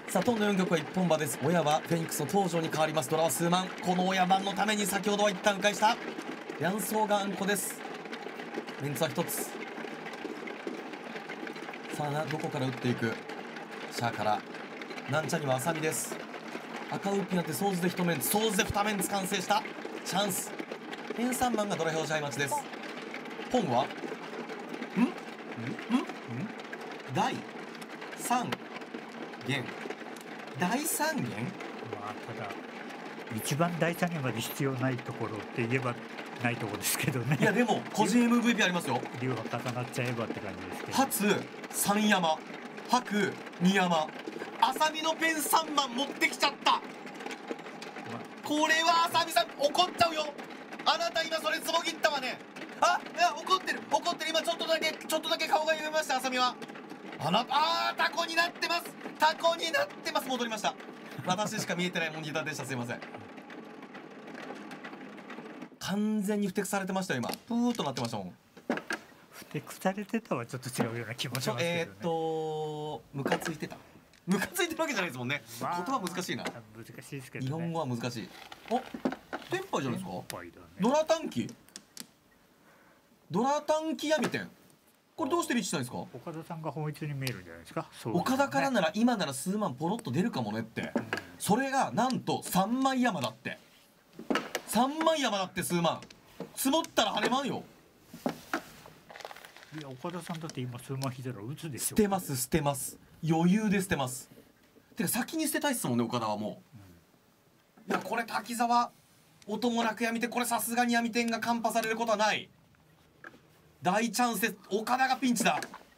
さあトンの4曲は一本馬です。親はフェニックスの登場に変わります。ドラは数万。この親番のために先ほどは一旦迂回したヤソがあんこです。メンツは一つ。さあどこから打っていく。シャーからなんちゃには浅見です。赤ウッピーになってソーズで一メンツ、ソーズで二メンツ完成したチャンス。偏3番がドラ表示相待ちです。ポンは第3弦。第3弦。 まあただ一番第3弦まで必要ないところって言えばないところですけどね。 いやでも個人 MVP ありますよ。 竜が重なっちゃえばって感じですけど。 初三山、白二山、浅見のペン3番持ってきちゃった。これは浅見さん怒っちゃうよ。あなた今それつぼ切ったわね。いや怒ってる今ちょっとだけ顔が揺れました。浅見はタコになってます。戻りました。私しか見えてないモニターでした。すいません。完全にふてくされてましたよ今。プーっとなってましたもん。 ふてくされてたはちょっと違うような気もしますけどね。 ムカついてるわけじゃないですもんね。言葉難しいな。 難しいですけどね。 日本語は難しい。テンパイじゃないですか。 ね、 ドラ短期闇店。これどうしてリーチしたんですか。 岡田さんが本一に見えるんじゃないですか。そう岡田からなら今なら数万ポロッと出るかもねって、それがなんと3万山だって。3万山だって。数万積もったら跳ねまんよ。 いや岡田さんだって今数万引いたら打つでしょ。 捨てます。余裕で捨てます。てか先に捨てたいっすもんね岡田はもう。いやこれ滝沢音もなく闇店、これさすがに闇店がカンパされることはない。大チャンスです。岡田がピンチだ。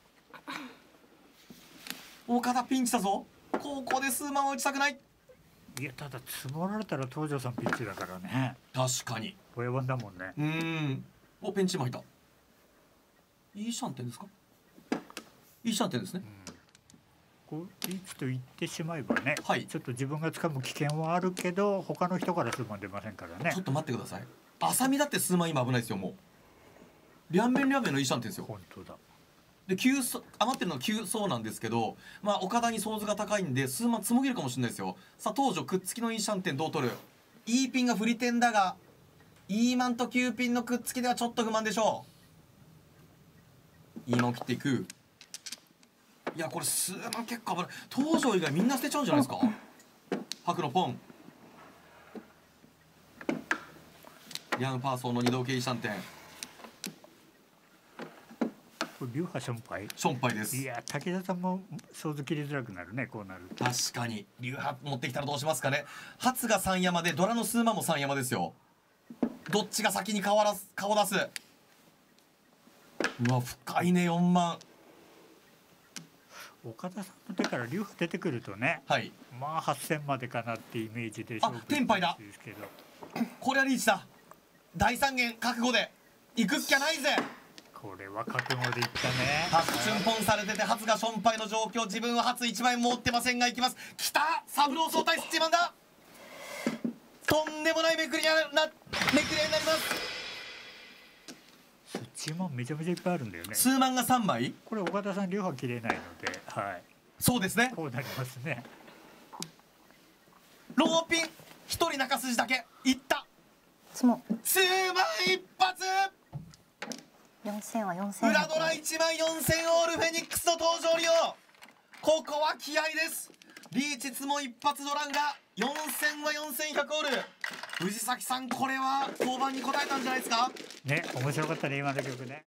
岡田ピンチだぞ。ここで数万は打ちたくない。 いやただ積もられたら東條さんピンチだからね。 確かに親番だもんね。 ペンチも入った。いいシャンテンですか。いいシャンテンですね。 こうリーチと言ってしまえばね、 はい、 ちょっと自分が掴む危険はあるけど他の人から数万出ませんからね。 ちょっと待ってください。浅見だって数万今危ないですよ。もう両面のいいシャンテンですよ。 本当だ。 で余ってるのは9層なんですけど、まあ岡田にソーズが高いんで数万つもぎるかもしれないですよ。さあ東條くっつきのいいシャンテンどう取る。いいピンが振り点だがイーマンと9ピンのくっつきではちょっと不満でしょう。イーマンを切っていく。いやこれ数万結構危ない。東條以外みんな捨てちゃうんじゃないですか。白のポンヤンパーソンの二道系いいシャンテン。 流派ションパイです。 いや武田さんも想像切りづらくなるねこうなると。 確かに流派持ってきたらどうしますかね。初が3山でドラの数万も3山ですよ。どっちが先に顔出す。うわ深いね。4万。 岡田さんの手から流派出てくるとね、 はい、 まあ8000までかなってイメージで勝負テンパイだ。 ですけどこれはリーチだ。第3弦覚悟で行くっきゃないぜ。 これは覚悟でいったね。 タッチュンポンされてて初がションパイの状況。自分は初1枚持ってませんが行きます。きたサブロー相対スチーマンだ。とんでもないめくりになります。 スチーマンめちゃめちゃいっぱいあるんだよね。 数万が3枚。 これ岡田さん両方切れないので、はい、 そうですね。 こうなりますね。 ローピン1人中筋だけいった。数万一発。 4000は4000。 裏ドラ1万4000オールフェニックスの登場利用。ここは気合です。リーチツも一発ドランが4000は4100オール。藤崎さんこれは登板に応えたんじゃないですかね。 面白かったね今の曲ね。